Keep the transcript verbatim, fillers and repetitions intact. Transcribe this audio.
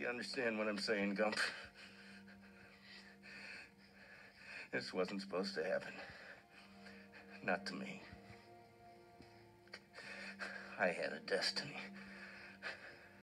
You understand what I'm saying, Gump? This wasn't supposed to happen. Not to me. I had a destiny.